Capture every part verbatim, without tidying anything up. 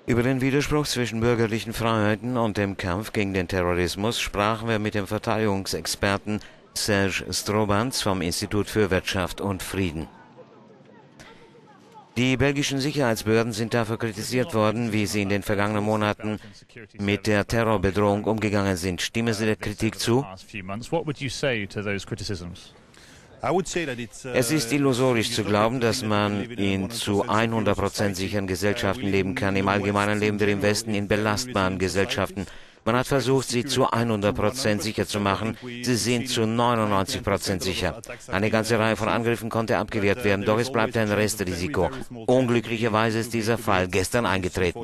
Über den Widerspruch zwischen bürgerlichen Freiheiten und dem Kampf gegen den Terrorismus sprachen wir mit dem Verteidigungsexperten Serge Stroobans vom Institut für Wirtschaft und Frieden. Die belgischen Sicherheitsbehörden sind dafür kritisiert worden, wie sie in den vergangenen Monaten mit der Terrorbedrohung umgegangen sind. Stimmen Sie der Kritik zu? Es ist illusorisch zu glauben, dass man in zu hundert Prozent sicheren Gesellschaften leben kann. Im Allgemeinen leben wir im Westen in belastbaren Gesellschaften. Man hat versucht, sie zu hundert Prozent sicher zu machen. Sie sind zu neunundneunzig Prozent sicher. Eine ganze Reihe von Angriffen konnte abgewehrt werden, doch es bleibt ein Restrisiko. Unglücklicherweise ist dieser Fall gestern eingetreten.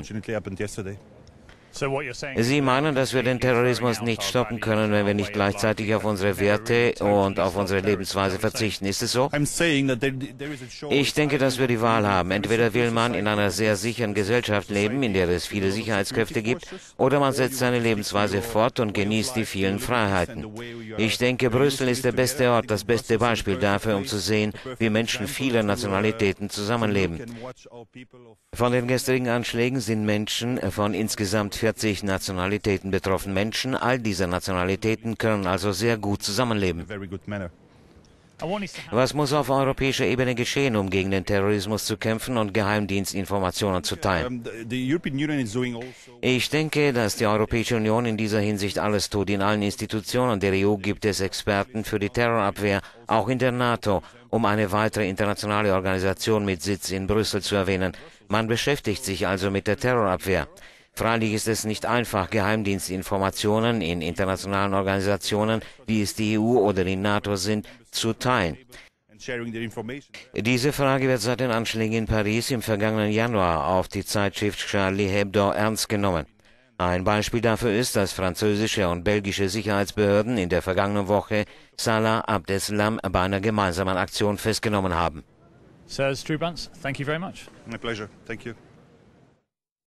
Sie meinen, dass wir den Terrorismus nicht stoppen können, wenn wir nicht gleichzeitig auf unsere Werte und auf unsere Lebensweise verzichten. Ist es so? Ich denke, dass wir die Wahl haben. Entweder will man in einer sehr sicheren Gesellschaft leben, in der es viele Sicherheitskräfte gibt, oder man setzt seine Lebensweise fort und genießt die vielen Freiheiten. Ich denke, Brüssel ist der beste Ort, das beste Beispiel dafür, um zu sehen, wie Menschen vieler Nationalitäten zusammenleben. Von den gestrigen Anschlägen sind Menschen von insgesamt vierzig Nationalitäten betroffen. Menschen all dieser Nationalitäten können also sehr gut zusammenleben. Was muss auf europäischer Ebene geschehen, um gegen den Terrorismus zu kämpfen und Geheimdienstinformationen zu teilen? Ich denke, dass die Europäische Union in dieser Hinsicht alles tut. In allen Institutionen der E U gibt es Experten für die Terrorabwehr, auch in der NATO, um eine weitere internationale Organisation mit Sitz in Brüssel zu erwähnen. Man beschäftigt sich also mit der Terrorabwehr. Freilich ist es nicht einfach, Geheimdienstinformationen in internationalen Organisationen, wie es die E U oder die NATO sind, zu teilen. Diese Frage wird seit den Anschlägen in Paris im vergangenen Januar auf die Zeitschrift Charlie Hebdo ernst genommen. Ein Beispiel dafür ist, dass französische und belgische Sicherheitsbehörden in der vergangenen Woche Salah Abdeslam bei einer gemeinsamen Aktion festgenommen haben. Serge Stroobans, thank you very much. My pleasure. Thank you.